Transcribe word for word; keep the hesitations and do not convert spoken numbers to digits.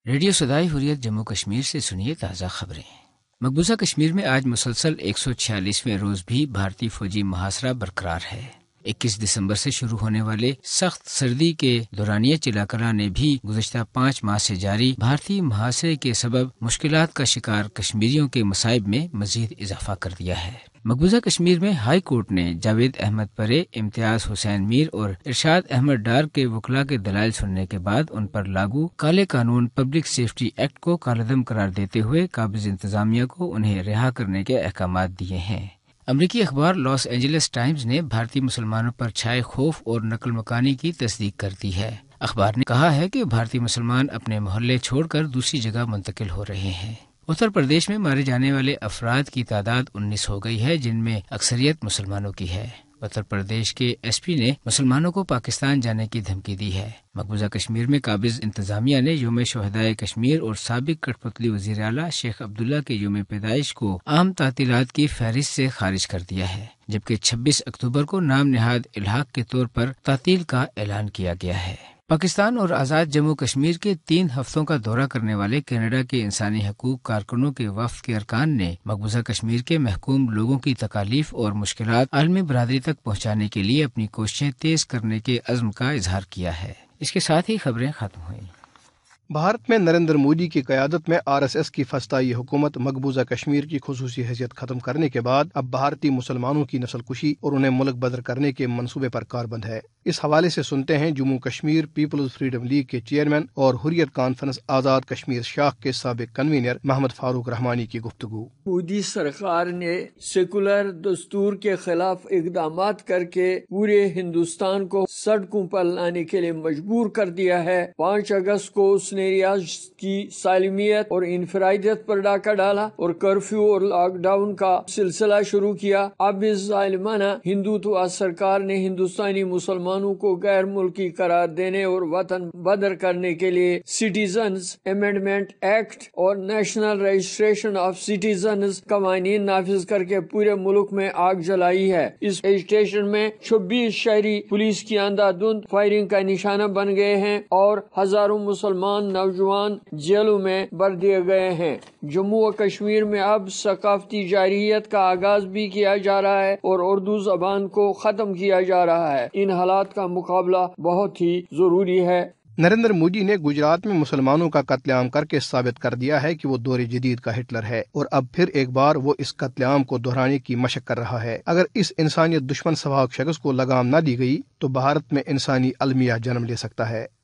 Radio سدائے حریت جموں کشمیر سے سنیے تازہ خبریں۔ مقبوضہ کشمیر میں آج مسلسل ایک سو چھیالیسویں روز بھی بھارتی فوجی محاصرہ برقرار ہے۔ اکیس دسمبر سے شروع ہونے والے سخت سردی کے دورانیہ چلا کلا نے بھی گزشتہ پانچ ماہ سے جاری بھارتی محاصرے کے سبب مشکلات کا شکار کشمیریوں کے مصائب میں مزید اضافہ کر دیا ہے۔ مقبوضہ کشمیر میں ہائی کورٹ نے جاوید احمد پرے، امتیاز حسین میر اور ارشاد احمد ڈار کے وکلاء کے دلائل سننے کے بعد ان پر لاگو کالے قانون پبلک سیفٹی ایکٹ کو کالعدم قرار دیتے ہوئے قابض انتظامیہ کو انہیں رہا کرنے کے احکامات دیے ہیں۔ امریکی اخبار لاس اینجلس ٹائمز نے بھارتی مسلمانوں پر چھائے خوف اور نقل مکانی کی تصدیق کر دی ہے۔ اخبار نے کہا ہے کہ بھارتی مسلمان اپنے محلے چھوڑ کر دوسری جگہ منتقل ہو رہے ہیں۔ اتر پردیش میں مارے جانے والے افراد کی تعداد انیس ہو گئی ہے، جن میں اکثریت مسلمانوں کی ہے۔ اتر پردیش کے ایس پی نے مسلمانوں کو پاکستان جانے کی دھمکی دی ہے۔ مقبوضہ کشمیر میں قابض انتظامیہ نے یوم شہدائے کشمیر اور سابق کٹھ پتلی وزیر اعلیٰ شیخ عبداللہ کے یوم پیدائش کو عام تعطیلات کی فہرست سے خارج کر دیا ہے، جبکہ چھبیس اکتوبر کو نام نہاد الحاق کے طور پر تعطیل کا اعلان کیا گیا ہے۔ پاکستان اور آزاد جموں کشمیر کے تین ہفتوں کا دورہ کرنے والے کینیڈا کے انسانی حقوق کارکنوں کے وفد کے ارکان نے مقبوضہ کشمیر کے محکوم لوگوں کی تکالیف اور مشکلات عالمی برادری تک پہنچانے کے لیے اپنی کوششیں تیز کرنے کے عزم کا اظہار کیا ہے۔ اس کے ساتھ ہی خبریں ختم ہوئیں۔ بھارت میں نریندر مودی کی قیادت میں آر ایس ایس کی فسطائی حکومت مقبوضہ کشمیر کی خصوصی حیثیت ختم کرنے کے بعد اب بھارتی مسلمانوں کی نسل کشی اور انہیں ملک بدر کرنے کے منصوبے پر کاربند ہے۔ اس حوالے سے سنتے ہیں Jammu Kashmir people's freedom league کے چیئرمین اور حریت کانفرنس آزاد کشمیر شاخ کے سابق کنوینر محمد فاروق رحمانی کی گفتگو۔ مودی سرکار نے سیکولر دستور کے خلاف اقدامات کر کے پورے ہندوستان کو سڑکوں پر لانے کے لیے مجبور کر دیا ہے۔ پانچ اگست کو اس نے ریاست کی سالمیت اور انفرادیت پر ڈاکہ ڈالا اور کرفیو اور لاک ڈاؤن کا سلسلہ شروع کیا۔ اب اس ظالمانہ ہندوتوا سرکار نے ہندوستانی مسلمانوں کو غیر ملکی قرار دینے اور وطن بدر کرنے کے لیے سٹیزنز امینڈمنٹ ایکٹ اور نیشنل رجسٹریشن آف سٹیزنز قوانین نافذ کر کے پورے ملک میں آگ جلائی ہے۔ اس ایجیٹیشن میں چھبیس شہری پولیس کی اندھادھند فائرنگ کا نشانہ بن گئے ہیں اور ہزاروں مسلمان نوجوان جیلوں میں بھر دیے گئے ہیں۔ جموں و کشمیر میں اب ثقافتی جارحیت کا آغاز بھی کیا جا رہا ہے اور اردو زبان کو ختم کیا جا رہا ہے۔ ان حالات کا مقابلہ بہت ہی ضروری ہے۔ نریندر مودی نے گجرات میں مسلمانوں کا قتل عام کر کے ثابت کر دیا ہے کہ وہ دور جدید کا ہٹلر ہے اور اب پھر ایک بار وہ اس قتل عام کو دہرانے کی مشق کر رہا ہے۔ اگر اس انسانیت دشمن سفاق شخص کو لگام نہ دی گئی تو بھارت میں انسانی المیہ جنم لے سکتا ہے۔